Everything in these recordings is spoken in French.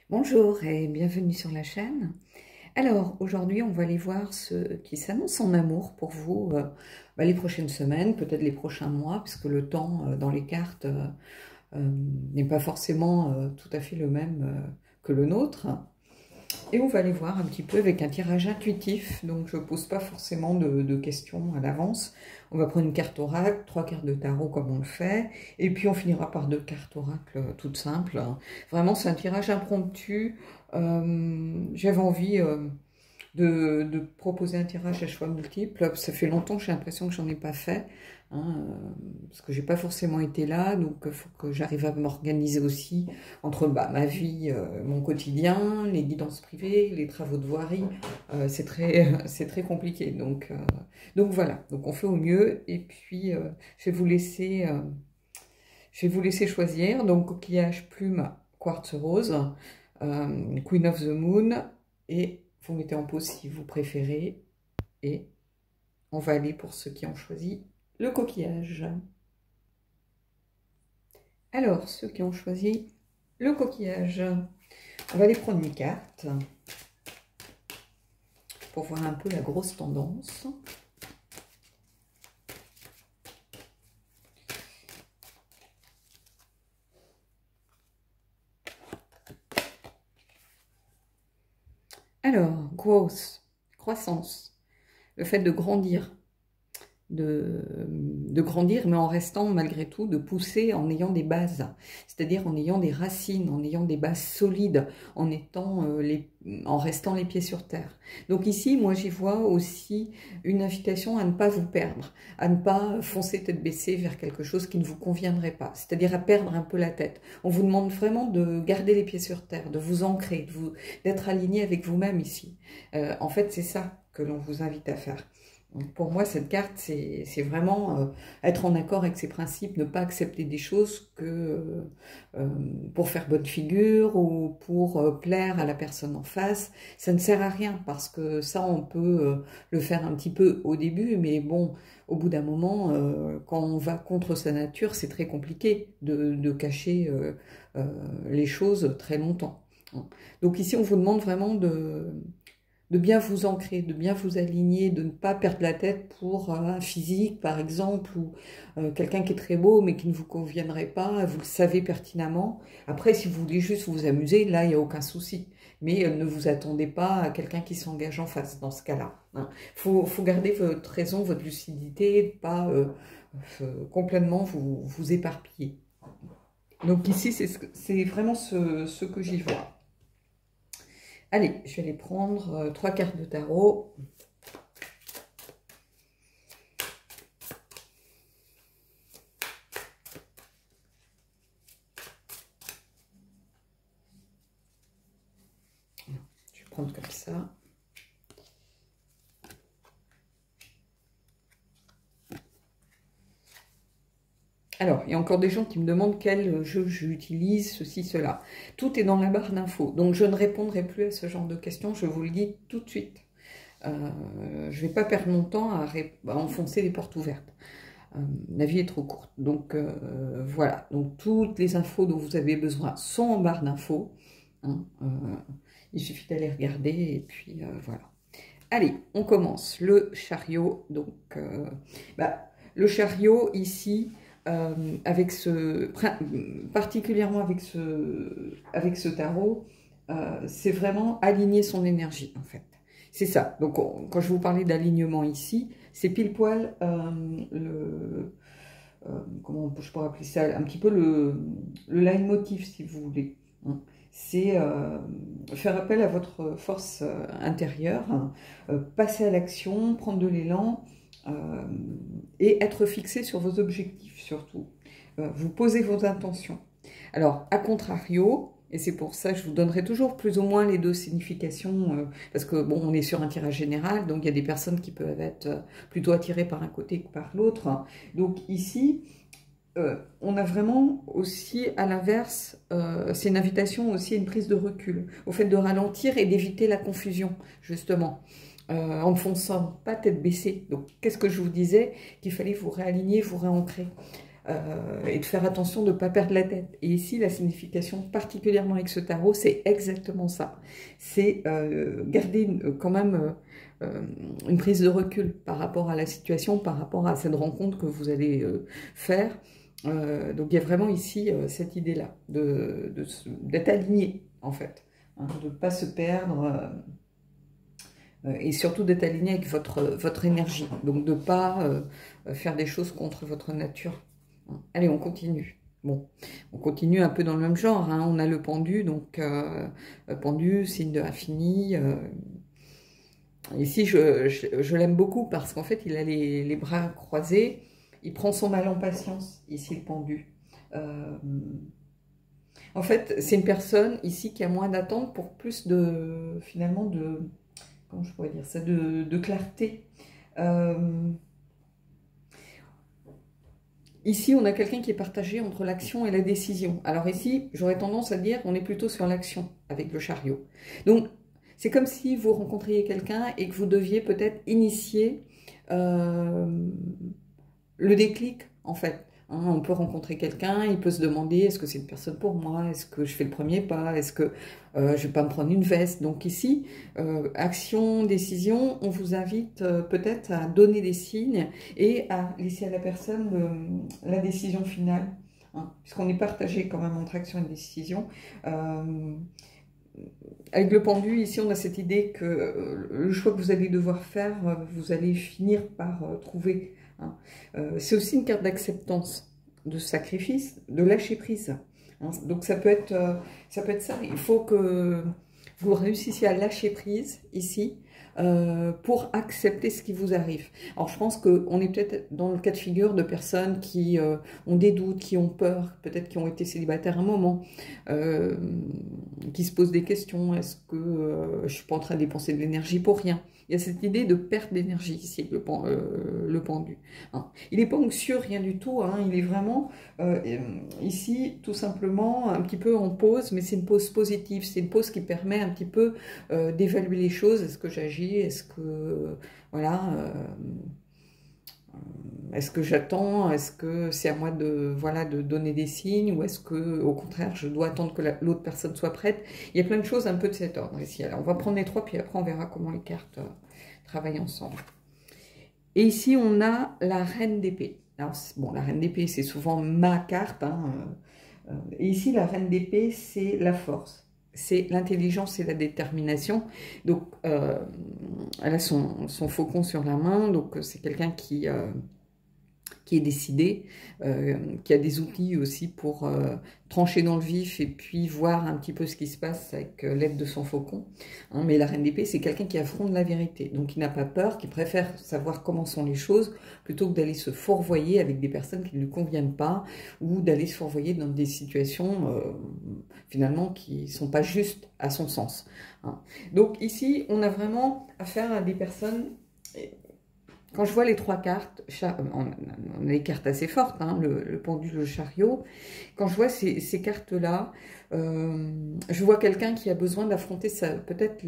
Bonjour et bienvenue sur la chaîne. Alors aujourd'hui on va aller voir ce qui s'annonce en amour pour vous les prochaines semaines, peut-être les prochains mois, puisque le temps dans les cartes n'est pas forcément tout à fait le même que le nôtre. Et on va aller voir un petit peu avec un tirage intuitif, donc je ne pose pas forcément de questions à l'avance. On va prendre une carte oracle, 3 cartes de tarot comme on le fait, et puis on finira par 2 cartes oracle toutes simples. Vraiment c'est un tirage impromptu. J'avais envie de proposer un tirage à choix multiples. Ça fait longtemps que j'ai l'impression que j'en ai pas fait, hein, parce que j'ai pas forcément été là, donc il faut que j'arrive à m'organiser aussi entre ma vie, mon quotidien, les guidances privées, les travaux de voirie. C'est très compliqué. Donc voilà, donc on fait au mieux, et puis je vais vous laisser, choisir. Donc coquillage, plume, quartz rose, Queen of the Moon, et vous mettez en pause si vous préférez, et on va aller pour ceux qui ont choisi le coquillage. Alors, ceux qui ont choisi le coquillage, on va aller prendre une carte pour voir un peu la grosse tendance. Alors, growth, croissance, le fait de grandir, de grandir, mais en restant malgré tout, de pousser en ayant des bases, c'est-à-dire en ayant des racines, en ayant des bases solides, en restant les pieds sur terre. Donc ici, moi j'y vois aussi une invitation à ne pas vous perdre, à ne pas foncer tête baissée vers quelque chose qui ne vous conviendrait pas, c'est-à-dire à perdre un peu la tête. On vous demande vraiment de garder les pieds sur terre, de vous ancrer, d'être aligné avec vous-même ici. En fait, c'est ça que l'on vous invite à faire. Pour moi, cette carte, c'est vraiment être en accord avec ses principes, ne pas accepter des choses que pour faire bonne figure ou pour plaire à la personne en face. Ça ne sert à rien, parce que ça, on peut le faire un petit peu au début, mais bon, au bout d'un moment, quand on va contre sa nature, c'est très compliqué de cacher les choses très longtemps. Donc ici, on vous demande vraiment de bien vous ancrer, de bien vous aligner, de ne pas perdre la tête pour un physique, par exemple, ou quelqu'un qui est très beau, mais qui ne vous conviendrait pas, vous le savez pertinemment. Après, si vous voulez juste vous amuser, là, il n'y a aucun souci. Mais ne vous attendez pas à quelqu'un qui s'engage en face, dans ce cas-là. Faut garder votre raison, votre lucidité, pas complètement vous éparpiller. Donc ici, c'est vraiment ce que j'y vois. Allez, je vais aller prendre 3 cartes de tarot. Je vais prendre comme ça. Alors, il y a encore des gens qui me demandent quel jeu j'utilise, ceci, cela. Tout est dans la barre d'infos. Donc, je ne répondrai plus à ce genre de questions, je vous le dis tout de suite. Je ne vais pas perdre mon temps à enfoncer les portes ouvertes. La vie est trop courte. Donc, voilà. Donc, toutes les infos dont vous avez besoin sont en barre d'infos. Hein, il suffit d'aller regarder et puis voilà. Allez, on commence. Le chariot. Donc, le chariot ici, particulièrement avec ce tarot, c'est vraiment aligner son énergie en fait. C'est ça. Donc quand je vous parlais d'alignement ici, c'est pile poil comment je pourrais appeler ça, un petit peu le leitmotiv si vous voulez. Hein. C'est faire appel à votre force intérieure, passer à l'action, prendre de l'élan, et être fixé sur vos objectifs surtout. Vous posez vos intentions. Alors, à contrario, et c'est pour ça que je vous donnerai toujours plus ou moins les deux significations, parce que bon, on est sur un tirage général, donc il y a des personnes qui peuvent être plutôt attirées par un côté que par l'autre. Donc ici, on a vraiment aussi, à l'inverse, c'est une invitation aussi à une prise de recul, au fait de ralentir et d'éviter la confusion, justement. En ne fonçant pas tête baissée. Donc, qu'est-ce que je vous disais? Qu'il fallait vous réaligner, vous réancrer. et de faire attention de ne pas perdre la tête. Et ici, la signification, particulièrement avec ce tarot, c'est exactement ça. C'est garder quand même une prise de recul par rapport à la situation, par rapport à cette rencontre que vous allez faire. Donc il y a vraiment ici cette idée-là, d'être aligné, en fait, hein, de ne pas se perdre, et surtout d'être aligné avec votre énergie, donc de ne pas faire des choses contre votre nature. Allez, on continue. Bon, on continue un peu dans le même genre, hein. On a le pendu, donc pendu, signe de l'infini. Ici, je l'aime beaucoup parce qu'en fait, il a les bras croisés, il prend son mal en patience, ici le pendu. En fait, c'est une personne ici qui a moins d'attente pour plus de, finalement, comment je pourrais dire ça, de clarté. Ici, on a quelqu'un qui est partagé entre l'action et la décision. Alors ici, j'aurais tendance à dire on est plutôt sur l'action avec le chariot. Donc, c'est comme si vous rencontriez quelqu'un et que vous deviez peut-être initier le déclic, en fait. Hein, on peut rencontrer quelqu'un, il peut se demander est-ce que c'est une personne pour moi, est-ce que je fais le premier pas, est-ce que je ne vais pas me prendre une veste. Donc ici, action, décision, on vous invite peut-être à donner des signes et à laisser à la personne la décision finale, hein, puisqu'on est partagé quand même entre action et décision. Avec le pendu, ici, on a cette idée que le choix que vous allez devoir faire, vous allez finir par trouver. Hein. C'est aussi une carte d'acceptance, de sacrifice, de lâcher prise. Hein. Donc ça peut être ça. Il faut que vous réussissiez à lâcher prise ici pour accepter ce qui vous arrive. Alors je pense qu'on est peut-être dans le cas de figure de personnes qui ont des doutes, qui ont peur, peut-être qui ont été célibataires un moment, qui se posent des questions. Est-ce que je ne suis pas en train de dépenser de l'énergie pour rien? Il y a cette idée de perte d'énergie ici, le pendu. Hein. Il n'est pas anxieux, rien du tout. Hein. Il est vraiment ici, tout simplement, un petit peu en pause, mais c'est une pause positive. C'est une pause qui permet un petit peu d'évaluer les choses. Est-ce que j'agis? Est-ce que, voilà, est-ce que j'attends? Est-ce que c'est à moi de, voilà, de donner des signes? Ou est-ce que, au contraire, je dois attendre que l'autre personne soit prête? Il y a plein de choses un peu de cet ordre ici. Alors, on va prendre les trois, puis après, on verra comment les cartes travaillent ensemble. Et ici, on a la reine d'épée. Alors, bon, la reine d'épée, c'est souvent ma carte. Hein, et ici, la reine d'épée, c'est la force. C'est l'intelligence et la détermination. Donc, elle a son faucon sur la main. Donc, c'est quelqu'un qui est décidé, qui a des outils aussi pour trancher dans le vif et puis voir un petit peu ce qui se passe avec l'aide de son faucon. Hein, mais la reine d'épée, c'est quelqu'un qui affronte la vérité. Donc, qui n'a pas peur, qui préfère savoir comment sont les choses plutôt que d'aller se fourvoyer avec des personnes qui ne lui conviennent pas ou d'aller se fourvoyer dans des situations finalement qui ne sont pas justes à son sens. Hein. Donc, ici, on a vraiment affaire à des personnes... Quand je vois les trois cartes, on a des cartes assez fortes, hein, le pendu, le chariot. Quand je vois ces cartes-là, je vois quelqu'un qui a besoin d'affronter peut-être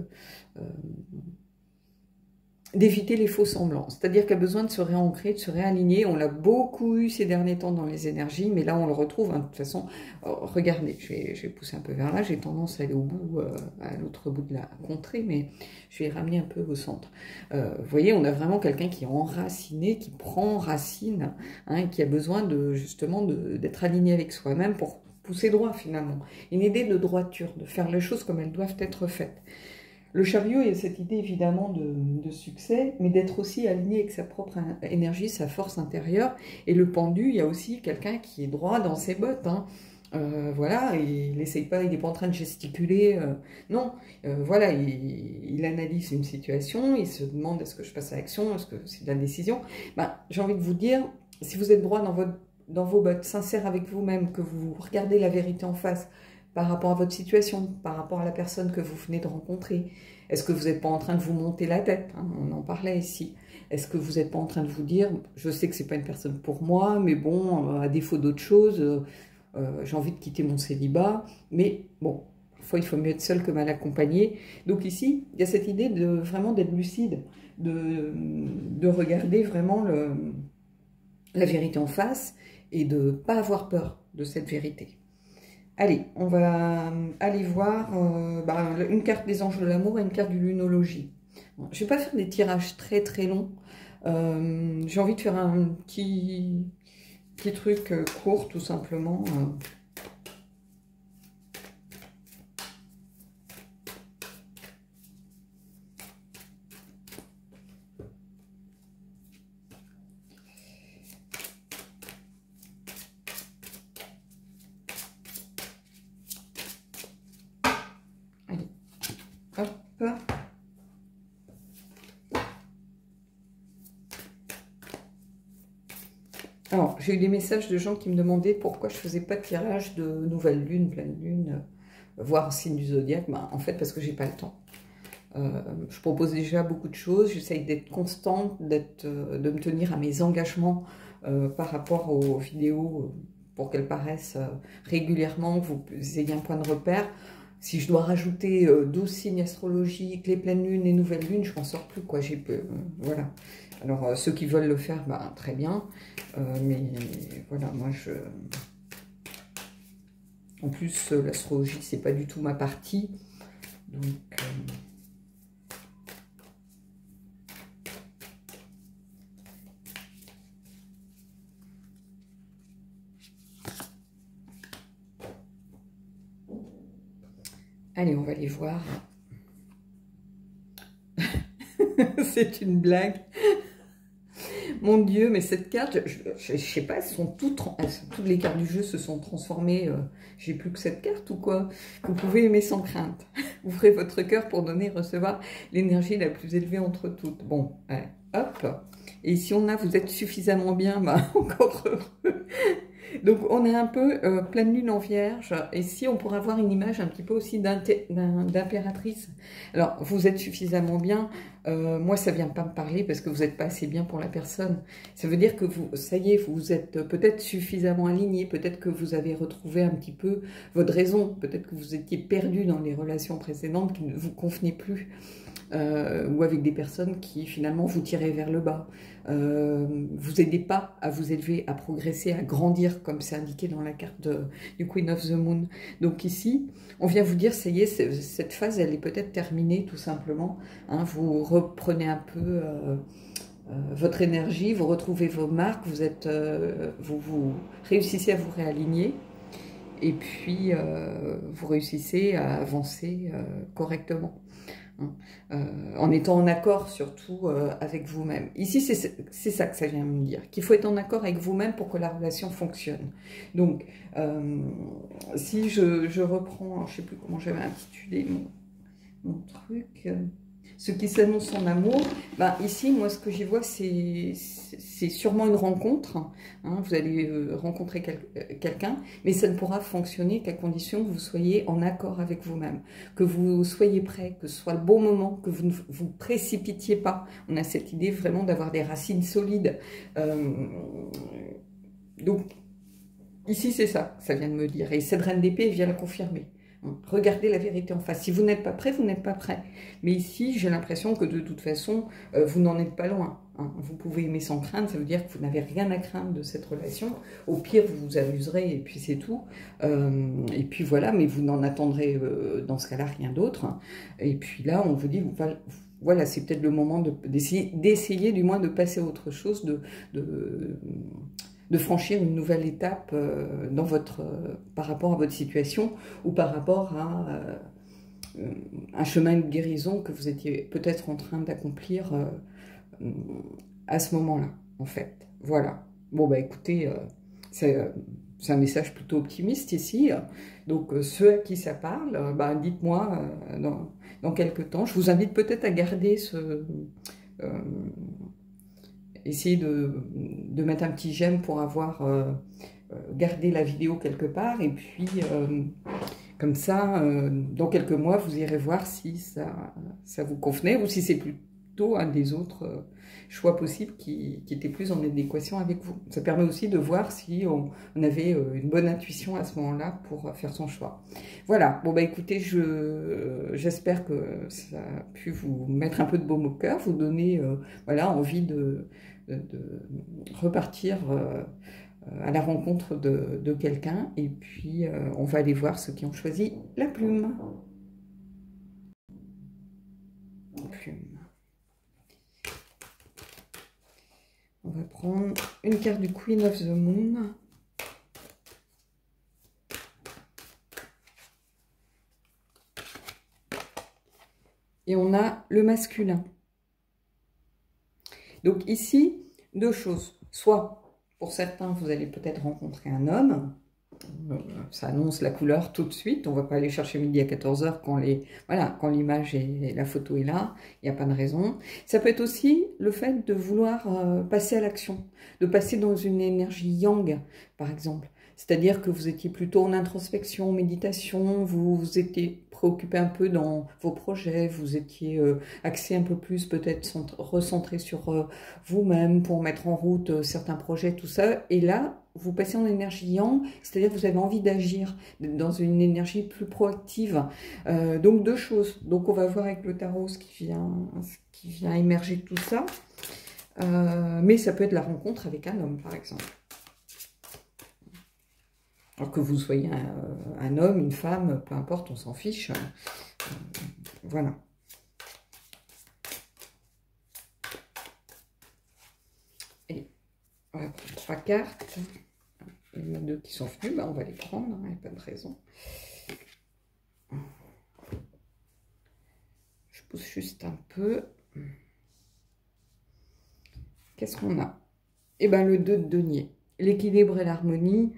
d'éviter les faux semblants. C'est-à-dire qu'il a besoin de se réancrer, de se réaligner. On l'a beaucoup eu ces derniers temps dans les énergies, mais là on le retrouve. Hein, de toute façon, regardez, je vais pousser un peu vers là. J'ai tendance à aller au bout, à l'autre bout de la contrée, mais je vais ramener un peu au centre. Vous voyez, on a vraiment quelqu'un qui est enraciné, qui prend racine, hein, qui a besoin justement d'être aligné avec soi-même pour pousser droit finalement. Une idée de droiture, de faire les choses comme elles doivent être faites. Le chariot, il y a cette idée évidemment de succès, mais d'être aussi aligné avec sa propre énergie, sa force intérieure. Et le pendu, il y a aussi quelqu'un qui est droit dans ses bottes. Hein. Voilà, il n'essaye pas, il n'est pas en train de gesticuler. Non, voilà, il analyse une situation, il se demande est-ce que je passe à l'action, est-ce que c'est de la décision. Ben, j'ai envie de vous dire, si vous êtes droit dans vos bottes, sincère avec vous-même, que vous regardez la vérité en face, par rapport à votre situation, par rapport à la personne que vous venez de rencontrer. Est-ce que vous n'êtes pas en train de vous monter la tête, hein, on en parlait ici. Est-ce que vous n'êtes pas en train de vous dire, je sais que ce n'est pas une personne pour moi, mais bon, à défaut d'autre chose, j'ai envie de quitter mon célibat, mais bon, parfois il faut mieux être seul que mal accompagné. Donc ici, il y a cette idée de vraiment d'être lucide, de regarder vraiment la vérité en face, et de ne pas avoir peur de cette vérité. Allez, on va aller voir une carte des anges de l'amour et une carte du lunologie. Bon, je ne vais pas faire des tirages très très longs. J'ai envie de faire un petit truc court tout simplement. Allez, hop. Alors, j'ai eu des messages de gens qui me demandaient pourquoi je ne faisais pas de tirage de nouvelle lune, pleine lune, voire signe du zodiaque. Ben, en fait, parce que j'ai pas le temps. Je propose déjà beaucoup de choses, j'essaye d'être constante, de me tenir à mes engagements par rapport aux vidéos pour qu'elles paraissent régulièrement, que vous ayez un point de repère. Si je dois rajouter 12 signes astrologiques, les pleines lunes, les nouvelles lunes, je m'en sors plus, quoi. Voilà. Alors, ceux qui veulent le faire, bah, très bien. Mais voilà, moi, en plus, l'astrologie, c'est pas du tout ma partie. Donc... Allez, on va les voir. C'est une blague. Mon Dieu, mais cette carte, je sais pas, toutes les cartes du jeu se sont transformées. J'ai plus que cette carte ou quoi? Vous pouvez aimer sans crainte. Ouvrez votre cœur pour donner et recevoir l'énergie la plus élevée entre toutes. Bon, allez, hop. Et ici, on a, vous êtes suffisamment bien, bah, encore heureux. Donc, on est un peu pleine lune en vierge. Ici, on pourra avoir une image un petit peu aussi d'impératrice. Alors, vous êtes suffisamment bien. Moi, ça ne vient pas me parler parce que vous n'êtes pas assez bien pour la personne. Ça veut dire que ça y est, vous êtes peut-être suffisamment aligné. Peut-être que vous avez retrouvé un petit peu votre raison. Peut-être que vous étiez perdu dans les relations précédentes qui ne vous convenaient plus. Ou avec des personnes qui finalement vous tiraient vers le bas. Vous aidez pas à vous élever, à progresser, à grandir, comme c'est indiqué dans la carte du Queen of the Moon. Donc ici, on vient vous dire, ça y est, cette phase, elle est peut-être terminée, tout simplement. Hein, vous reprenez un peu votre énergie, vous retrouvez vos marques, vous réussissez à vous réaligner. Et puis, vous réussissez à avancer correctement. En étant en accord surtout avec vous-même. Ici, c'est ça que ça vient me dire, qu'il faut être en accord avec vous-même pour que la relation fonctionne. Donc, si je reprends, je ne sais plus comment j'avais intitulé mon truc, ce qui s'annonce en amour, ben, ici, moi, ce que j'y vois, c'est sûrement une rencontre. Hein, vous allez rencontrer quelqu'un, mais ça ne pourra fonctionner qu'à condition que vous soyez en accord avec vous-même, que vous soyez prêt, que ce soit le bon moment, que vous ne vous précipitiez pas. On a cette idée vraiment d'avoir des racines solides. Donc, ici, c'est ça que ça vient de me dire. Et cette reine d'épée vient le confirmer. Regardez la vérité en face. Si vous n'êtes pas prêt, vous n'êtes pas prêt. Mais ici, j'ai l'impression que de toute façon, vous n'en êtes pas loin. Hein. Vous pouvez aimer sans crainte, ça veut dire que vous n'avez rien à craindre de cette relation. Au pire, vous vous amuserez et puis c'est tout. Et puis voilà, mais vous n'en attendrez dans ce cas-là rien d'autre. Et puis là, on vous dit, voilà, c'est peut-être le moment d'essayer du moins de passer à autre chose, de franchir une nouvelle étape par rapport à votre situation ou par rapport à un chemin de guérison que vous étiez peut-être en train d'accomplir à ce moment-là, en fait. Voilà. Bon, bah écoutez, c'est un message plutôt optimiste ici. Donc, ceux à qui ça parle, bah, dites-moi dans quelques temps. Je vous invite peut-être à garder essayez de mettre un petit j'aime pour avoir gardé la vidéo quelque part. Et puis, comme ça, dans quelques mois, vous irez voir si ça vous convenait ou si c'est plutôt un des autres choix possibles qui était plus en adéquation avec vous. Ça permet aussi de voir si on avait une bonne intuition à ce moment-là pour faire son choix. Voilà, bon bah écoutez, j'espère que ça a pu vous mettre un peu de baume au cœur, vous donner voilà, envie de repartir à la rencontre de quelqu'un. Et puis, on va aller voir ceux qui ont choisi la plume. On va prendre une carte du Queen of the Moon. Et on a le masculin. Donc ici, deux choses. Soit, pour certains, vous allez peut-être rencontrer un homme. Ça annonce la couleur tout de suite. On ne va pas aller chercher midi à 14 h quand l'image et la photo est là. Il n'y a pas de raison. Ça peut être aussi le fait de vouloir passer à l'action, de passer dans une énergie yang, par exemple. C'est-à-dire que vous étiez plutôt en introspection, méditation, vous étiez préoccupé un peu dans vos projets, vous étiez axé un peu plus, peut-être recentré sur vous-même pour mettre en route certains projets, tout ça. Et là, vous passez en énergie yang, c'est-à-dire que vous avez envie d'agir dans une énergie plus proactive. Donc deux choses. Donc on va voir avec le tarot ce qui vient émerger de tout ça. Mais ça peut être la rencontre avec un homme, par exemple. Alors que vous soyez un homme, une femme, peu importe, on s'en fiche. Voilà. Et on va prendre 3 cartes. Il y en a 2 qui sont venues, on va les prendre, il n'y a pas de raison. Je pousse juste un peu. Qu'est-ce qu'on a? Eh bien, le 2 de denier. L'équilibre et l'harmonie.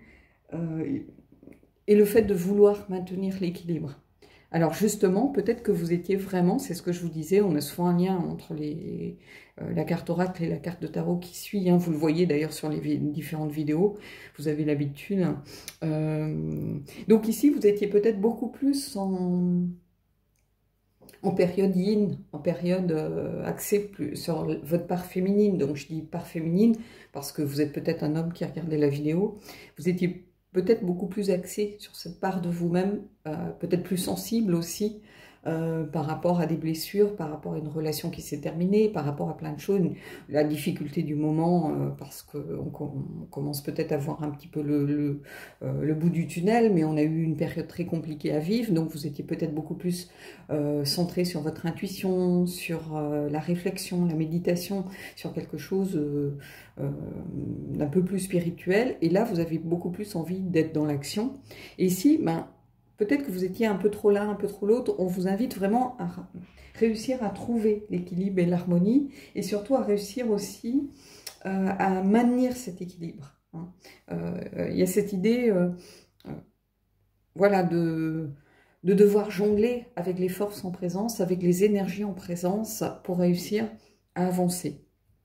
Et le fait de vouloir maintenir l'équilibre. Alors justement, peut-être que vous étiez vraiment, c'est ce que je vous disais, on a souvent un lien entre la carte oracle et la carte de tarot qui suit, hein, vous le voyez d'ailleurs sur les différentes vidéos, vous avez l'habitude. Donc ici, vous étiez peut-être beaucoup plus en période yin, en période axée plus sur votre part féminine. Donc je dis part féminine parce que vous êtes peut-être un homme qui a regardé la vidéo, vous étiez peut-être beaucoup plus axé sur cette part de vous-même, peut-être plus sensible aussi par rapport à des blessures, par rapport à une relation qui s'est terminée, par rapport à plein de choses, la difficulté du moment, parce qu'on commence peut-être à voir un petit peu le bout du tunnel, mais on a eu une période très compliquée à vivre, donc vous étiez peut-être beaucoup plus centré sur votre intuition, sur la réflexion, la méditation, sur quelque chose d'un peu plus spirituel, et là vous avez beaucoup plus envie d'être dans l'action. Et ici, peut-être que vous étiez un peu trop l'un, un peu trop l'autre. On vous invite vraiment à réussir à trouver l'équilibre et l'harmonie, et surtout à réussir aussi à maintenir cet équilibre. Il y a cette idée, voilà, de devoir jongler avec les forces en présence, avec les énergies en présence pour réussir à avancer.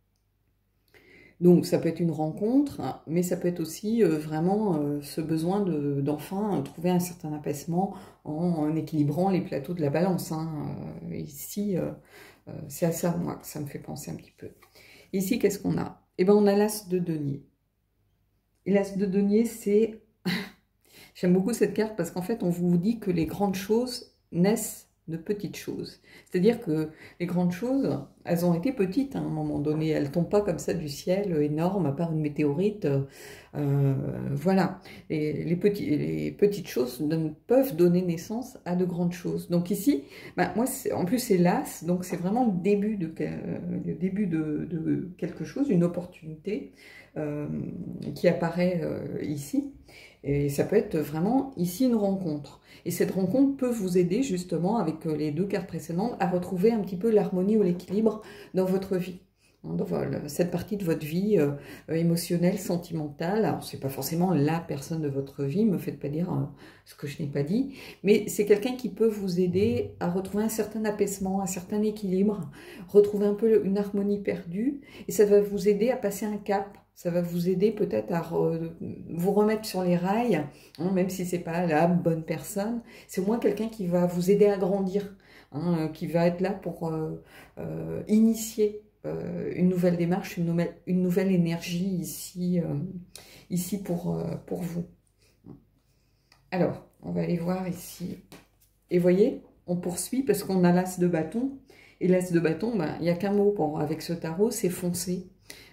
Donc ça peut être une rencontre, mais ça peut être aussi vraiment ce besoin d'enfin trouver un certain apaisement en équilibrant les plateaux de la balance. Ici, c'est à ça, moi, que ça me fait penser un petit peu. Ici, qu'est-ce qu'on a? Eh bien, on a l'as de denier. Et l'as de denier, c'est... J'aime beaucoup cette carte parce qu'en fait, on vous dit que les grandes choses naissent de petites choses. C'est-à-dire que les grandes choses, elles ont été petites à un moment donné. Elles ne tombent pas comme ça du ciel énorme, à part une météorite. Voilà. Et les petites choses peuvent donner naissance à de grandes choses. Donc ici, moi, en plus c'est l'as, donc c'est vraiment le début de quelque chose, une opportunité qui apparaît ici. Et ça peut être vraiment ici une rencontre. Et cette rencontre peut vous aider justement avec les 2 cartes précédentes à retrouver un petit peu l'harmonie ou l'équilibre dans votre vie. Dans cette partie de votre vie émotionnelle, sentimentale. Alors c'est pas forcément la personne de votre vie, me faites pas dire ce que je n'ai pas dit, mais c'est quelqu'un qui peut vous aider à retrouver un certain apaisement, un certain équilibre, retrouver un peu une harmonie perdue, et ça va vous aider à passer un cap. Ça va vous aider peut-être à vous remettre sur les rails, même si c'est pas la bonne personne. C'est au moins quelqu'un qui va vous aider à grandir, qui va être là pour initier une nouvelle démarche, une nouvelle énergie ici pour vous. Alors, on va aller voir ici. Et voyez, on poursuit parce qu'on a l'as de bâton. Et l'as de bâton, il n'y a qu'un mot avec ce tarot, c'est foncer.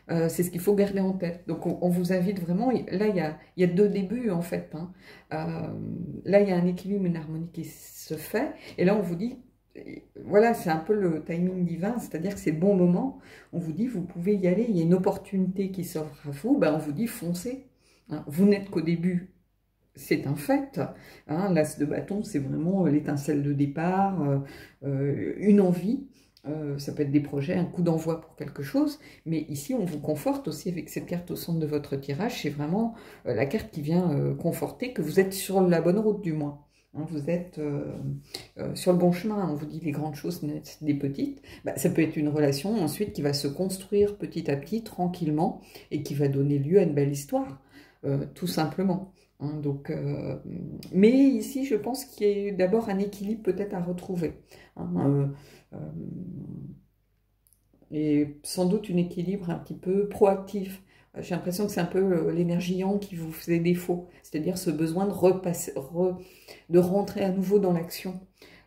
C'est ce qu'il faut garder en tête. Donc on vous invite vraiment, là il y a deux débuts en fait. Hein. Là il y a un équilibre, une harmonie qui se fait. Et là on vous dit, voilà, c'est un peu le timing divin, c'est-à-dire que c'est le bon moment. On vous dit, vous pouvez y aller, il y a une opportunité qui s'offre à vous, ben, on vous dit foncez. Hein. Vous n'êtes qu'au début. C'est un fait. Hein, l'as de bâton, c'est vraiment l'étincelle de départ, une envie. Ça peut être des projets, un coup d'envoi pour quelque chose. Mais ici, on vous conforte aussi avec cette carte au centre de votre tirage. C'est vraiment la carte qui vient conforter que vous êtes sur la bonne route, du moins. Hein, vous êtes sur le bon chemin. On vous dit les grandes choses naissent des petites. Bah, ça peut être une relation ensuite qui va se construire petit à petit, tranquillement, et qui va donner lieu à une belle histoire, tout simplement. Hein, donc, mais ici, je pense qu'il y a d'abord un équilibre peut-être à retrouver. Hein, et sans doute un équilibre un petit peu proactif. J'ai l'impression que c'est un peu l'énergie yang qui vous faisait défaut, c'est-à-dire ce besoin de repasser, de rentrer à nouveau dans l'action.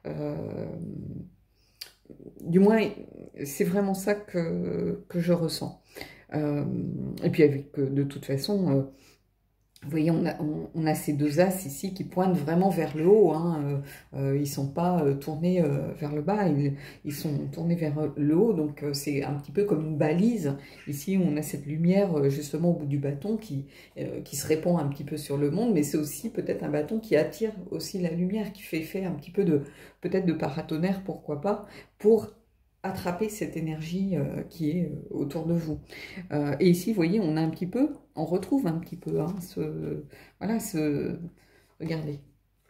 Du moins, c'est vraiment ça que je ressens. Et puis avec, de toute façon, vous voyez, on a ces deux as ici qui pointent vraiment vers le haut. Hein. Ils ne sont pas tournés vers le bas, ils sont tournés vers le haut. Donc c'est un petit peu comme une balise. Ici, on a cette lumière justement au bout du bâton qui se répand un petit peu sur le monde. Mais c'est aussi peut-être un bâton qui attire aussi la lumière, qui fait effet un petit peu de, peut-être de paratonnerre, pourquoi pas, pour attraper cette énergie qui est autour de vous. Et ici, vous voyez, on a un petit peu, on retrouve un petit peu, hein, voilà, regardez.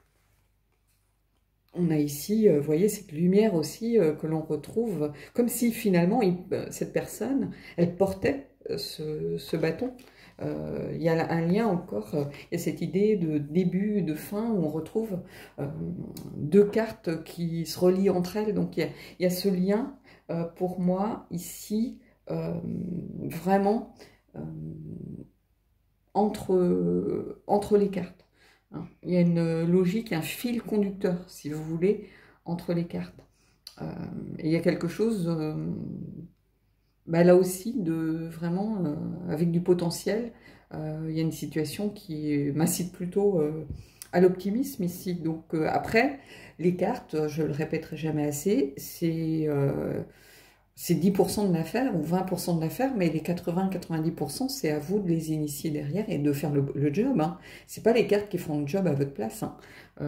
On a ici, vous voyez, cette lumière aussi que l'on retrouve, comme si finalement, cette personne, elle portait ce bâton. Il y a un lien encore, il y a cette idée de début, de fin, où on retrouve deux cartes qui se relient entre elles. Donc il y a ce lien, pour moi, ici, vraiment entre les cartes. Hein. Il y a une logique, un fil conducteur, si vous voulez, entre les cartes. Et il y a quelque chose, bah, là aussi, de vraiment, avec du potentiel. Il y a une situation qui m'incite plutôt à l'optimisme ici. Donc après, les cartes, je le répéterai jamais assez, c'est 10% de l'affaire ou 20% de l'affaire, mais les 80-90%, c'est à vous de les initier derrière et de faire le job. Hein. Ce n'est pas les cartes qui font le job à votre place. Hein.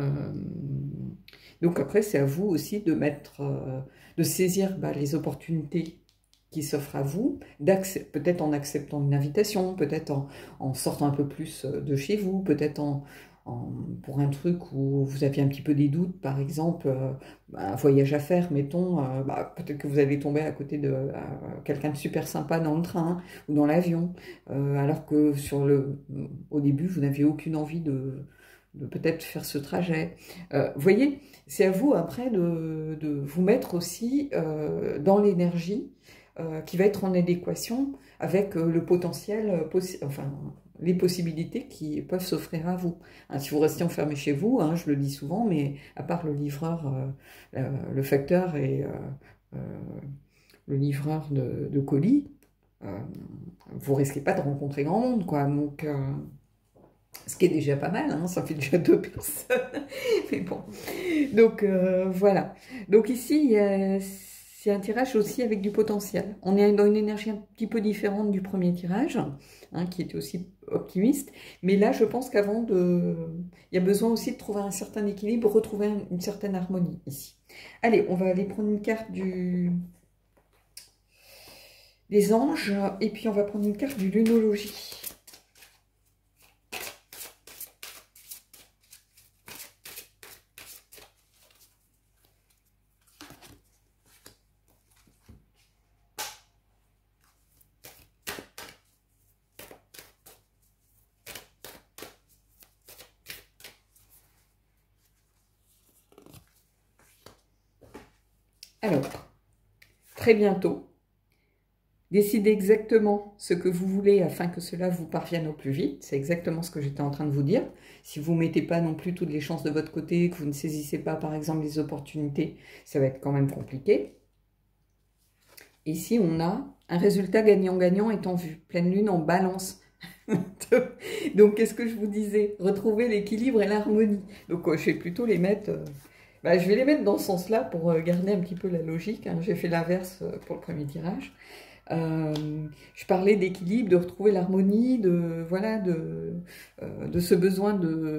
Donc après, c'est à vous aussi de de saisir les opportunités qui s'offrent à vous, peut-être en acceptant une invitation, peut-être en sortant un peu plus de chez vous, peut-être pour un truc où vous aviez un petit peu des doutes, par exemple, un voyage à faire, mettons, peut-être que vous allez tomber à côté de quelqu'un de super sympa dans le train ou dans l'avion, alors que au début, vous n'aviez aucune envie de peut-être faire ce trajet. Vous voyez, c'est à vous après de vous mettre aussi dans l'énergie qui va être en adéquation avec le potentiel, enfin, les possibilités qui peuvent s'offrir à vous. Hein, si vous restez enfermé chez vous, hein, je le dis souvent, mais à part le livreur, le facteur et le livreur de colis, vous risquez pas de rencontrer grand monde, quoi. Donc, ce qui est déjà pas mal, hein, ça fait déjà 2 personnes. Mais bon, donc voilà. Donc ici, c'est un tirage aussi avec du potentiel. On est dans une énergie un petit peu différente du premier tirage, hein, qui était aussi optimiste. Mais là, je pense qu'avant il y a besoin aussi de trouver un certain équilibre, retrouver une certaine harmonie ici. Allez, on va aller prendre une carte des anges, et puis on va prendre une carte du lunologie. Alors, très bientôt, décidez exactement ce que vous voulez afin que cela vous parvienne au plus vite. C'est exactement ce que j'étais en train de vous dire. Si vous ne mettez pas non plus toutes les chances de votre côté, que vous ne saisissez pas par exemple les opportunités, ça va être quand même compliqué. Ici, on a un résultat gagnant-gagnant est en vue. Pleine lune en balance. Donc, qu'est-ce que je vous disais? Retrouver l'équilibre et l'harmonie. Donc, je vais plutôt les mettre... je vais les mettre dans ce sens-là pour garder un petit peu la logique. Hein. J'ai fait l'inverse pour le premier tirage. Je parlais d'équilibre, de retrouver l'harmonie, de ce besoin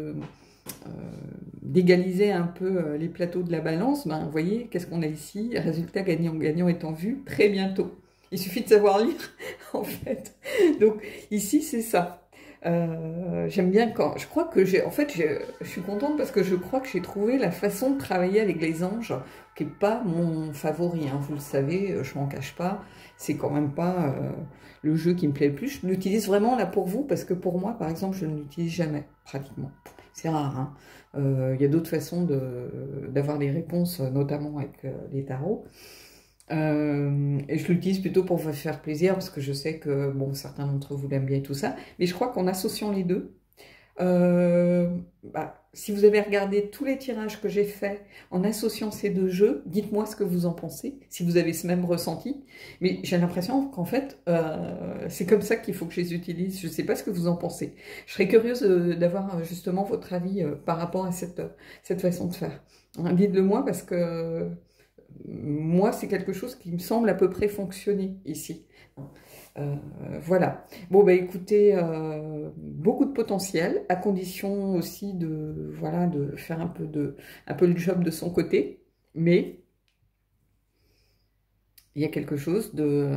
d'égaliser un peu les plateaux de la balance. Vous voyez, qu'est-ce qu'on a ici? Résultat gagnant-gagnant est en vue très bientôt. Il suffit de savoir lire, en fait. Donc, ici, c'est ça. J'aime bien quand... Je crois que j'ai... En fait, je suis contente parce que je crois que j'ai trouvé la façon de travailler avec les anges qui n'est pas mon favori. Hein. Vous le savez, je m'en cache pas. C'est quand même pas le jeu qui me plaît le plus. Je l'utilise vraiment là pour vous parce que pour moi, par exemple, je ne l'utilise jamais, pratiquement. C'est rare. Hein. Y a d'autres façons d'avoir des réponses, notamment avec les tarots. Et je l'utilise plutôt pour vous faire plaisir, parce que je sais que bon, certains d'entre vous l'aiment bien et tout ça. Mais je crois qu'en associant les deux, si vous avez regardé tous les tirages que j'ai faits en associant ces deux jeux, dites-moi ce que vous en pensez, si vous avez ce même ressenti. Mais j'ai l'impression qu'en fait, c'est comme ça qu'il faut que je les utilise. Je ne sais pas ce que vous en pensez. Je serais curieuse d'avoir justement votre avis par rapport à cette façon de faire. Hein, dites-le moi parce que... moi, c'est quelque chose qui me semble à peu près fonctionner ici. Voilà. Bon, écoutez, beaucoup de potentiel, à condition aussi de faire un peu le job de son côté. Mais il y a quelque chose de...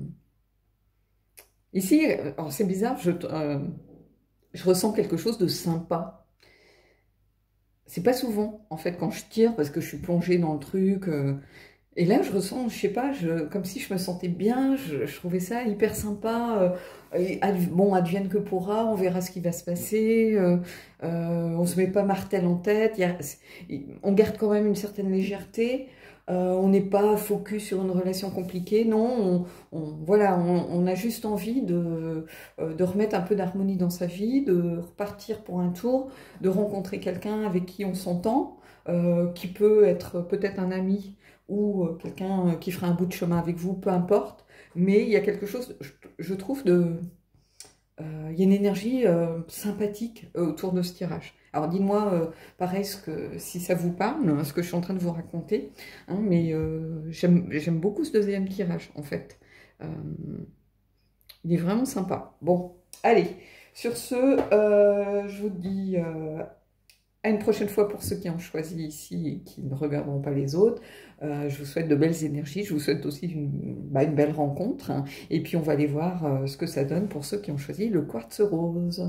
Ici, alors c'est bizarre, je ressens quelque chose de sympa. C'est pas souvent, en fait, quand je tire, parce que je suis plongée dans le truc... Et là, je ressens, je sais pas, comme si je me sentais bien, je trouvais ça hyper sympa. Bon, advienne que pourra, on verra ce qui va se passer. On se met pas martel en tête. On garde quand même une certaine légèreté. On n'est pas focus sur une relation compliquée. Non, on a juste envie de remettre un peu d'harmonie dans sa vie, de repartir pour un tour, de rencontrer quelqu'un avec qui on s'entend, qui peut être peut-être un ami, ou quelqu'un qui fera un bout de chemin avec vous, peu importe. Mais il y a quelque chose, je trouve, il y a une énergie sympathique autour de ce tirage. Alors dites-moi, pareil, si ça vous parle, ce que je suis en train de vous raconter. Hein, mais j'aime beaucoup ce deuxième tirage, en fait. Il est vraiment sympa. Bon, allez, sur ce, je vous dis... à une prochaine fois pour ceux qui ont choisi ici et qui ne regarderont pas les autres. Je vous souhaite de belles énergies. Je vous souhaite aussi une belle rencontre. Hein. Et puis on va aller voir ce que ça donne pour ceux qui ont choisi le quartz rose.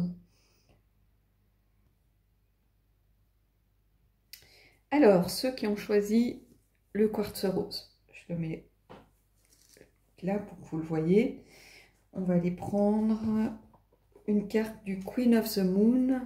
Alors, ceux qui ont choisi le quartz rose, je le mets là pour que vous le voyez. On va aller prendre une carte du Queen of the Moon.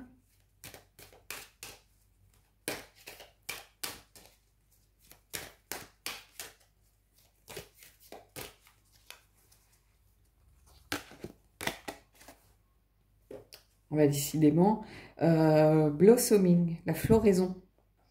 On va décidément blossoming, la floraison.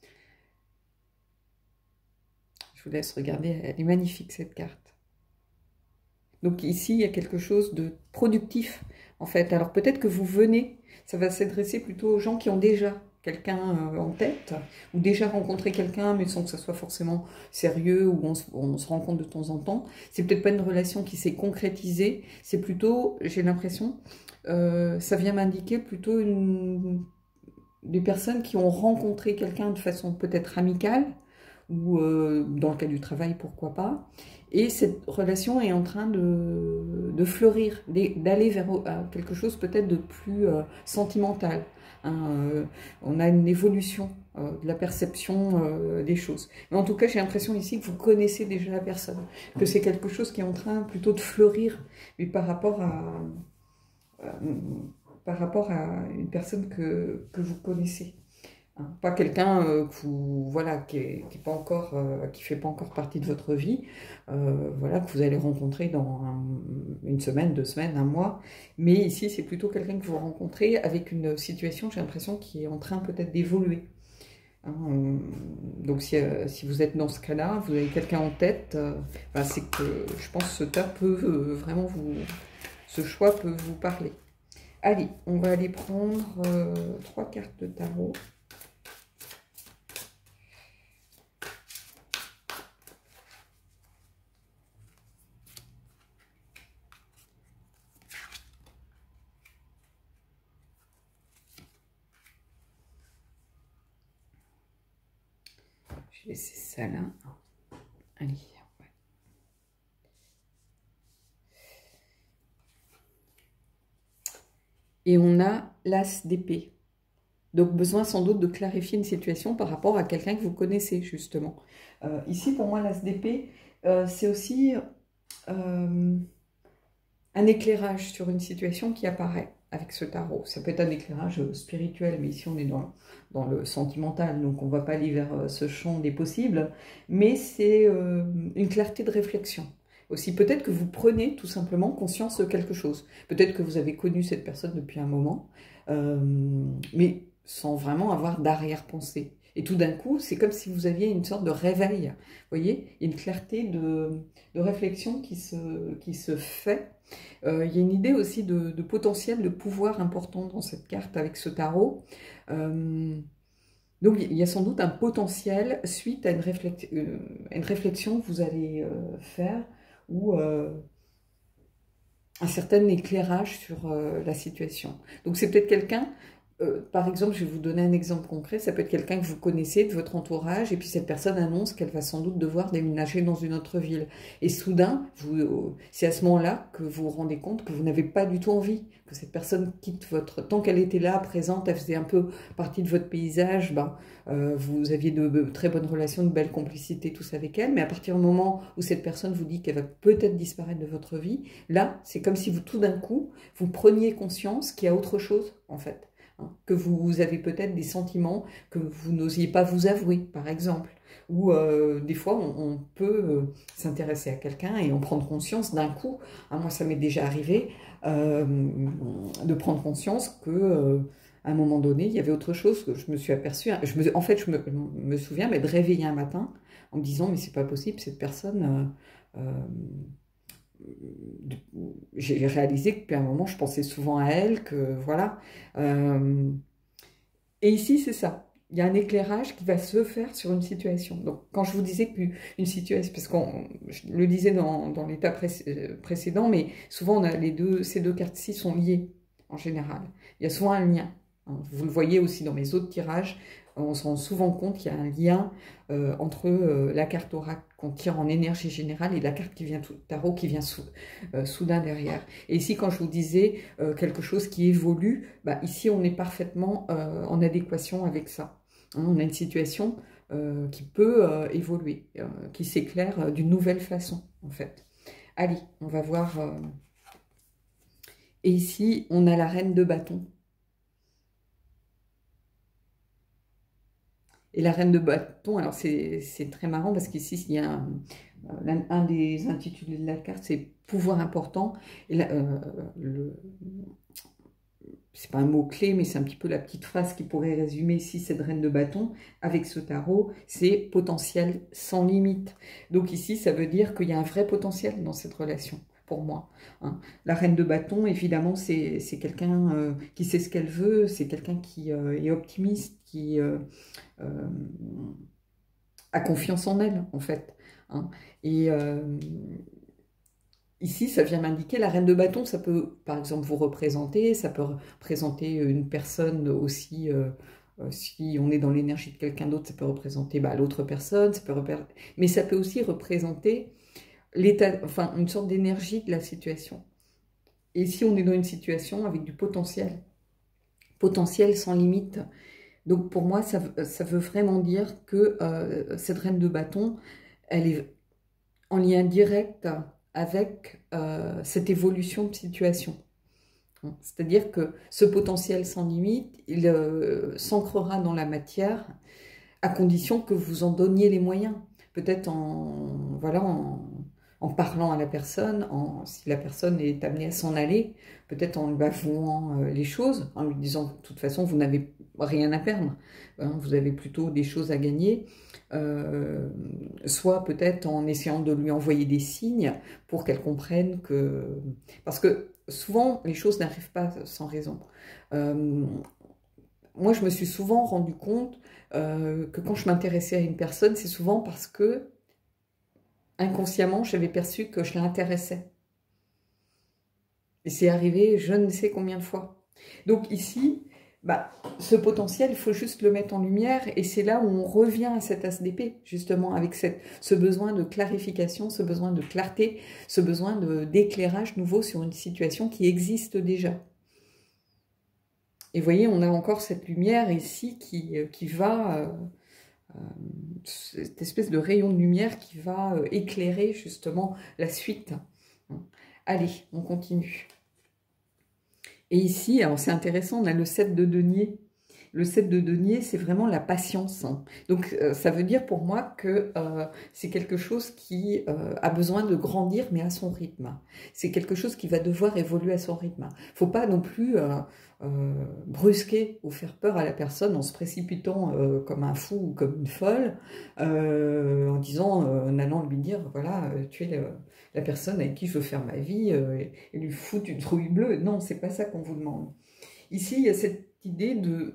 Je vous laisse regarder, elle est magnifique cette carte. Donc ici, il y a quelque chose de productif, en fait. Alors peut-être que vous venez, ça va s'adresser plutôt aux gens qui ont déjà quelqu'un en tête, ou déjà rencontré quelqu'un, mais sans que ça soit forcément sérieux, ou on se rencontre de temps en temps. C'est peut-être pas une relation qui s'est concrétisée, c'est plutôt, j'ai l'impression, ça vient m'indiquer plutôt des personnes qui ont rencontré quelqu'un de façon peut-être amicale, ou dans le cas du travail, pourquoi pas. Et cette relation est en train de fleurir, d'aller vers quelque chose peut-être de plus sentimental. Hein, on a une évolution de la perception des choses. Mais en tout cas, j'ai l'impression ici que vous connaissez déjà la personne, que c'est quelque chose qui est en train plutôt de fleurir, mais par rapport à une personne que vous connaissez. Hein, pas quelqu'un qui fait pas encore partie de votre vie, que vous allez rencontrer dans une semaine, 2 semaines, 1 mois. Mais ici, c'est plutôt quelqu'un que vous rencontrez avec une situation, j'ai l'impression, qui est en train peut-être d'évoluer. Hein, donc si vous êtes dans ce cas-là, vous avez quelqu'un en tête, ben, c'est que je pense que ce tas peut vraiment ce choix peut vous parler. Allez, on va aller prendre 3 cartes de tarot. Je vais laisser ça là. Allez. Ouais. Et on a l'as d'épée. Donc, besoin sans doute de clarifier une situation par rapport à quelqu'un que vous connaissez, justement. Ici, pour moi, l'as d'épée, c'est aussi un éclairage sur une situation qui apparaît avec ce tarot. Ça peut être un éclairage spirituel, mais ici, on est dans le sentimental, donc on ne va pas aller vers ce champ des possibles, mais c'est une clarté de réflexion. Aussi, peut-être que vous prenez tout simplement conscience de quelque chose. Peut-être que vous avez connu cette personne depuis un moment, mais sans vraiment avoir d'arrière-pensée. Et tout d'un coup, c'est comme si vous aviez une sorte de réveil. Vous voyez, il y a une clarté de réflexion qui se fait. Il y a une idée aussi de potentiel, de pouvoir important dans cette carte avec ce tarot. Donc, il y a sans doute un potentiel suite à une réflexion que vous allez faire ou un certain éclairage sur la situation. Donc, c'est peut-être quelqu'un, par exemple, je vais vous donner un exemple concret, ça peut être quelqu'un que vous connaissez de votre entourage, et puis cette personne annonce qu'elle va sans doute devoir déménager dans une autre ville. Et soudain, c'est à ce moment-là que vous vous rendez compte que vous n'avez pas du tout envie, que cette personne quitte votre... Tant qu'elle était là, présente, elle faisait un peu partie de votre paysage, ben, vous aviez de très bonnes relations, de belles complicités, tout ça avec elle, mais à partir du moment où cette personne vous dit qu'elle va peut-être disparaître de votre vie, là, c'est comme si vous, tout d'un coup, vous preniez conscience qu'il y a autre chose, en fait. Que vous avez peut-être des sentiments que vous n'osiez pas vous avouer, par exemple. Ou des fois, on peut s'intéresser à quelqu'un et en prendre conscience d'un coup. Moi, ça m'est déjà arrivé de prendre conscience que à un moment donné, il y avait autre chose que je me suis aperçue. En fait, je me souviens m'être réveillée un matin en me disant, mais c'est pas possible, cette personne... j'ai réalisé que depuis un moment, je pensais souvent à elle, que voilà. Et ici, c'est ça. Il y a un éclairage qui va se faire sur une situation. Donc, quand je vous disais qu'une situation, parce je le disais dans l'état précédent, mais souvent, on a ces deux cartes-ci sont liées, en général. Il y a souvent un lien. Vous le voyez aussi dans mes autres tirages, on se rend souvent compte qu'il y a un lien entre la carte oracle qu'on tire en énergie générale et la carte qui vient tarot qui vient soudain derrière. Et ici, quand je vous disais quelque chose qui évolue, bah, ici, on est parfaitement en adéquation avec ça. On a une situation qui peut évoluer, qui s'éclaire d'une nouvelle façon, en fait. Allez, on va voir. Et ici, on a la reine de bâton. Et la reine de bâton, alors c'est très marrant parce qu'ici, il y a un des intitulés de la carte, c'est pouvoir important. Et là, c'est pas un mot-clé, mais c'est un petit peu la petite phrase qui pourrait résumer ici cette reine de bâton avec ce tarot, c'est potentiel sans limite. Donc ici, ça veut dire qu'il y a un vrai potentiel dans cette relation, pour moi. Hein. La reine de bâton, évidemment, c'est quelqu'un qui sait ce qu'elle veut, c'est quelqu'un qui est optimiste, qui a confiance en elle, en fait. Hein. Et ici, ça vient m'indiquer, la reine de bâton, ça peut, par exemple, vous représenter, ça peut représenter une personne aussi, si on est dans l'énergie de quelqu'un d'autre, ça peut représenter l'autre personne, mais ça peut aussi représenter l'état, enfin, une sorte d'énergie de la situation. Et si on est dans une situation avec du potentiel sans limite. Donc pour moi, ça veut vraiment dire que cette reine de bâton, elle est en lien direct avec cette évolution de situation. C'est-à-dire que ce potentiel sans limite, il s'ancrera dans la matière à condition que vous en donniez les moyens. Peut-être voilà, en parlant à la personne, si la personne est amenée à s'en aller, peut-être en lui avouant les choses, en lui disant de toute façon vous n'avez rien à perdre, hein, vous avez plutôt des choses à gagner, soit peut-être en essayant de lui envoyer des signes pour qu'elle comprenne que... Parce que souvent les choses n'arrivent pas sans raison. Moi je me suis souvent rendu compte que quand je m'intéressais à une personne, c'est souvent parce que inconsciemment, j'avais perçu que je l'intéressais. Et c'est arrivé je ne sais combien de fois. Donc ici, bah, ce potentiel, il faut juste le mettre en lumière. Et c'est là où on revient à cet as d'épée, justement, avec ce besoin de clarification, ce besoin de clarté, ce besoin d'éclairage nouveau sur une situation qui existe déjà. Et vous voyez, on a encore cette lumière ici qui va... cette espèce de rayon de lumière qui va éclairer justement la suite. Allez, on continue. Et ici, alors c'est intéressant, on a le 7 de denier. Le 7 de denier, c'est vraiment la patience. Donc ça veut dire pour moi que c'est quelque chose qui a besoin de grandir, mais à son rythme. C'est quelque chose qui va devoir évoluer à son rythme. Il ne faut pas non plus brusquer ou faire peur à la personne en se précipitant comme un fou ou comme une folle, en disant, en allant lui dire, voilà, tu es la personne avec qui je veux faire ma vie, et lui foutre une trouille bleue. Non, c'est pas ça qu'on vous demande. Ici, il y a cette idée de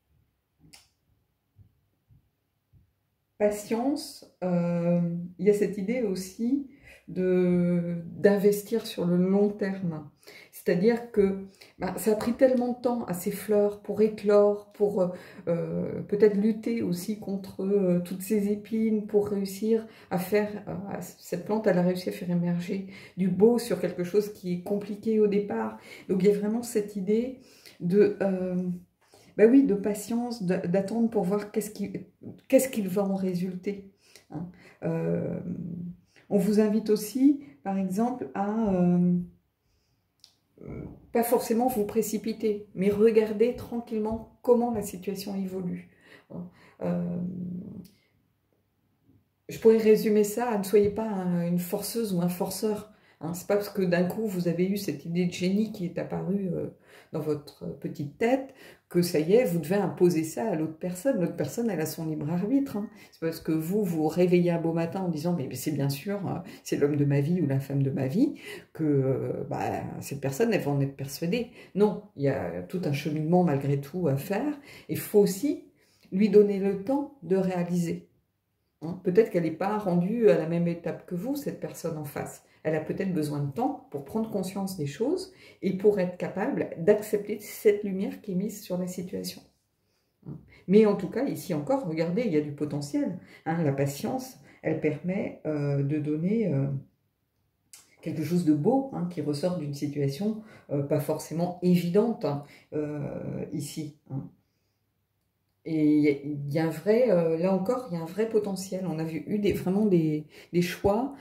patience, il y a cette idée aussi d'investir sur le long terme. C'est-à-dire que ça a pris tellement de temps à ces fleurs pour éclore, pour peut-être lutter aussi contre toutes ces épines, pour réussir à faire, cette plante, elle a réussi à faire émerger du beau sur quelque chose qui est compliqué au départ. Donc il y a vraiment cette idée de... ben oui, de patience, d'attendre pour voir qu'est-ce qu'il va en résulter. Hein. On vous invite aussi, par exemple, à pas forcément vous précipiter, mais regarder tranquillement comment la situation évolue. Je pourrais résumer ça à ne soyez pas une forceuse ou un forceur. Hein. C'est pas parce que d'un coup vous avez eu cette idée de génie qui est apparue dans votre petite tête que ça y est, vous devez imposer ça à l'autre personne. L'autre personne, elle a son libre arbitre. Hein. C'est parce que vous vous réveillez un beau matin en disant mais c'est bien sûr, c'est l'homme de ma vie ou la femme de ma vie, que cette personne, elle va en être persuadée. Non, il y a tout un cheminement malgré tout à faire. Il faut aussi lui donner le temps de réaliser. Hein, peut-être qu'elle n'est pas rendue à la même étape que vous, cette personne en face. Elle a peut-être besoin de temps pour prendre conscience des choses et pour être capable d'accepter cette lumière qui est mise sur la situation. Mais en tout cas, ici encore, regardez, il y a du potentiel. Hein, la patience, elle permet de donner quelque chose de beau hein, qui ressort d'une situation pas forcément évidente ici. Hein. Et il y a un vrai, là encore, il y a un vrai potentiel. On a eu vraiment des choix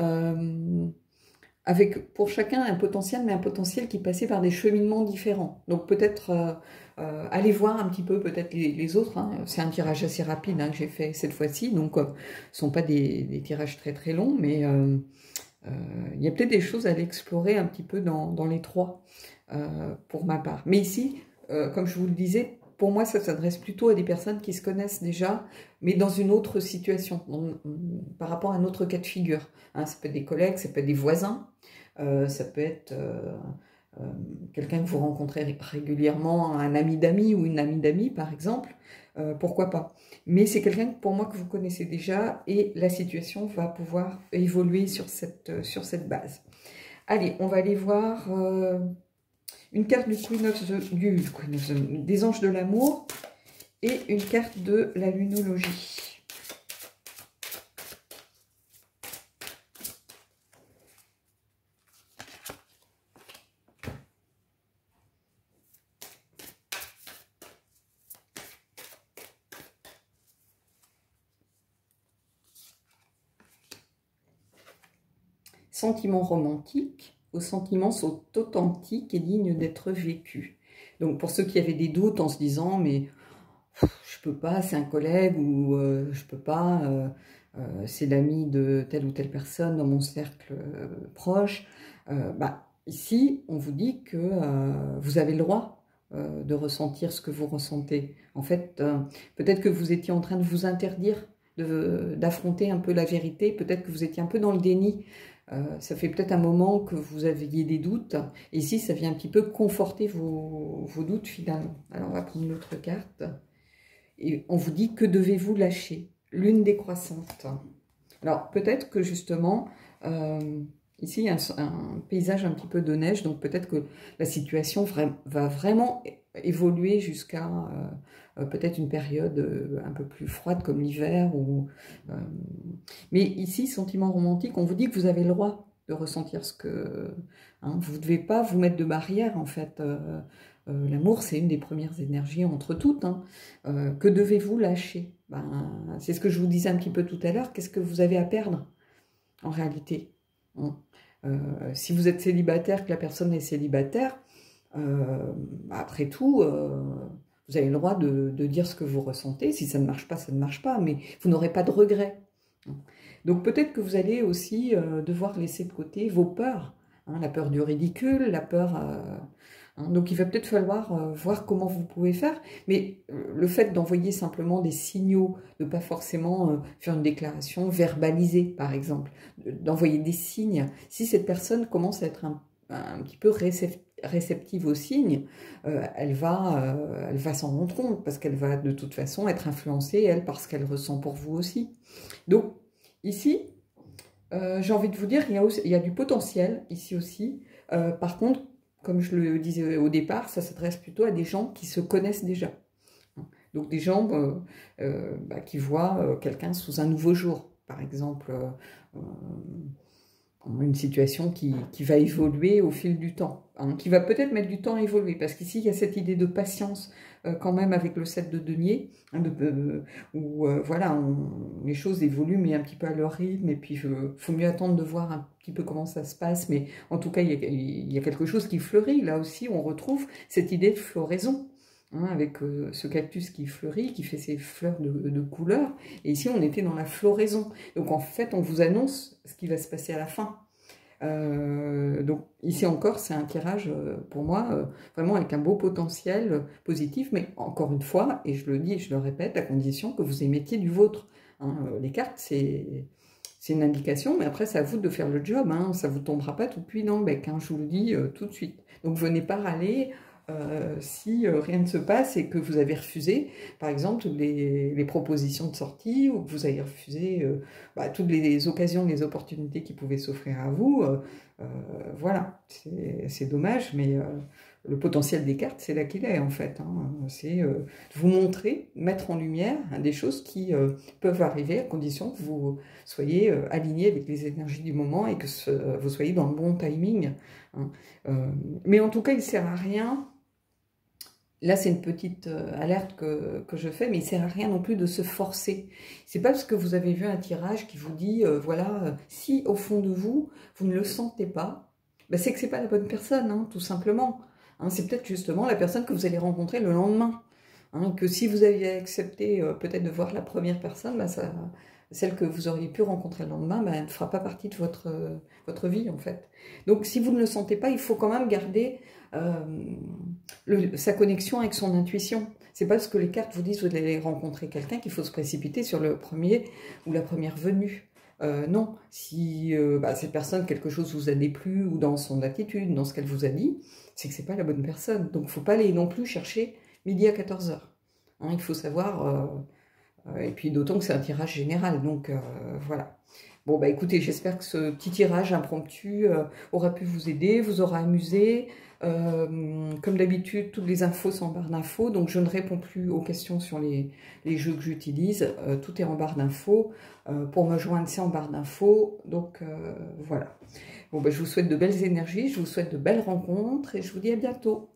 avec pour chacun un potentiel, mais un potentiel qui passait par des cheminements différents. Donc peut-être aller voir un petit peu peut-être les autres. Hein. C'est un tirage assez rapide hein, que j'ai fait cette fois-ci, donc ce ne sont pas des tirages très très longs, mais il y a peut-être des choses à aller explorer un petit peu dans les trois pour ma part. Mais ici, comme je vous le disais, pour moi, ça s'adresse plutôt à des personnes qui se connaissent déjà, mais dans une autre situation, par rapport à un autre cas de figure. Hein, ça peut être des collègues, ça peut être des voisins, ça peut être quelqu'un que vous rencontrez régulièrement, un ami d'amis ou une amie d'amis, par exemple. Pourquoi pas. Mais c'est quelqu'un, pour moi, que vous connaissez déjà, et la situation va pouvoir évoluer sur cette base. Allez, on va aller voir... une carte du des anges de l'amour et une carte de la lunologie. Sentiments romantiques. Vos sentiments sont authentiques et dignes d'être vécus. Donc pour ceux qui avaient des doutes en se disant mais je peux pas, c'est un collègue ou je peux pas, c'est l'ami de telle ou telle personne dans mon cercle proche. Ici, on vous dit que vous avez le droit de ressentir ce que vous ressentez. En fait, peut-être que vous étiez en train de vous interdire d'affronter un peu la vérité, peut-être que vous étiez un peu dans le déni. Ça fait peut-être un moment que vous aviez des doutes. Et ici, ça vient un petit peu conforter vos doutes finalement. Alors, on va prendre une autre carte. Et on vous dit que devez-vous lâcher? Lune décroissante. Alors, peut-être que justement, ici, il y a un paysage un petit peu de neige, donc peut-être que la situation va vraiment évoluer jusqu'à peut-être une période un peu plus froide comme l'hiver. Mais ici, sentiment romantique, on vous dit que vous avez le droit de ressentir ce que... vous ne devez pas vous mettre de barrière, en fait. L'amour, c'est une des premières énergies entre toutes. Que devez-vous lâcher? C'est ce que je vous disais un petit peu tout à l'heure. Qu'est-ce que vous avez à perdre, en réalité? Si vous êtes célibataire, que la personne est célibataire, après tout, vous avez le droit de dire ce que vous ressentez. Si ça ne marche pas, ça ne marche pas, mais vous n'aurez pas de regrets. Donc peut-être que vous allez aussi devoir laisser de côté vos peurs, la peur du ridicule, la peur... donc il va peut-être falloir voir comment vous pouvez faire, mais le fait d'envoyer simplement des signaux, de ne pas forcément faire une déclaration verbalisée par exemple, d'envoyer des signes, si cette personne commence à être un petit peu réceptive aux signes, elle va s'en rendre compte, parce qu'elle va de toute façon être influencée, elle, par ce qu'elle ressent pour vous aussi. Donc ici, j'ai envie de vous dire qu'il y a du potentiel ici aussi. Par contre, comme je le disais au départ, ça s'adresse plutôt à des gens qui se connaissent déjà. Donc des gens qui voient quelqu'un sous un nouveau jour, par exemple, une situation qui va évoluer au fil du temps, qui va peut-être mettre du temps à évoluer, parce qu'ici il y a cette idée de patience quand même avec le 7 de denier, où voilà, les choses évoluent mais un petit peu à leur rythme, et puis il faut mieux attendre de voir un petit peu comment ça se passe, mais en tout cas il y a quelque chose qui fleurit. Là aussi on retrouve cette idée de floraison, avec ce cactus qui fleurit, qui fait ses fleurs de couleurs. Et ici, on était dans la floraison. Donc, en fait, on vous annonce ce qui va se passer à la fin. Donc, ici encore, c'est un tirage, pour moi, vraiment avec un beau potentiel positif. Mais encore une fois, et je le dis et je le répète, à condition que vous émettiez du vôtre. Les cartes, c'est une indication, mais après, c'est à vous de faire le job. Ça ne vous tombera pas tout cuit dans le bec. Je vous le dis tout de suite. Donc, venez pas râler... si rien ne se passe et que vous avez refusé, par exemple, les propositions de sortie, ou que vous avez refusé toutes les occasions, les opportunités qui pouvaient s'offrir à vous, voilà, c'est dommage, mais le potentiel des cartes, c'est là qu'il est en fait. C'est vous montrer, mettre en lumière des choses qui peuvent arriver à condition que vous soyez aligné avec les énergies du moment et que vous soyez dans le bon timing. Mais en tout cas, il ne sert à rien. Là, c'est une petite alerte que je fais, mais il ne sert à rien non plus de se forcer. C'est pas parce que vous avez vu un tirage qui vous dit, voilà, si au fond de vous, vous ne le sentez pas, c'est que c'est pas la bonne personne, tout simplement. C'est peut-être justement la personne que vous allez rencontrer le lendemain. Que si vous aviez accepté peut-être de voir la première personne, celle que vous auriez pu rencontrer le lendemain, elle ne fera pas partie de votre vie, en fait. Donc, si vous ne le sentez pas, il faut quand même garder sa connexion avec son intuition. C'est pas parce que les cartes vous disent que vous allez rencontrer quelqu'un qu'il faut se précipiter sur le premier ou la première venue. Non, si cette personne, quelque chose vous a déplu, ou dans son attitude, dans ce qu'elle vous a dit, c'est que c'est pas la bonne personne. Donc, il ne faut pas aller non plus chercher midi à 14 h. Il faut savoir... et puis d'autant que c'est un tirage général, donc voilà. Bon, écoutez, j'espère que ce petit tirage impromptu aura pu vous aider, vous aura amusé. Comme d'habitude, toutes les infos sont en barre d'infos, donc je ne réponds plus aux questions sur les jeux que j'utilise. Tout est en barre d'infos. Pour me joindre, c'est en barre d'infos. Donc voilà. Bon, je vous souhaite de belles énergies, je vous souhaite de belles rencontres et je vous dis à bientôt.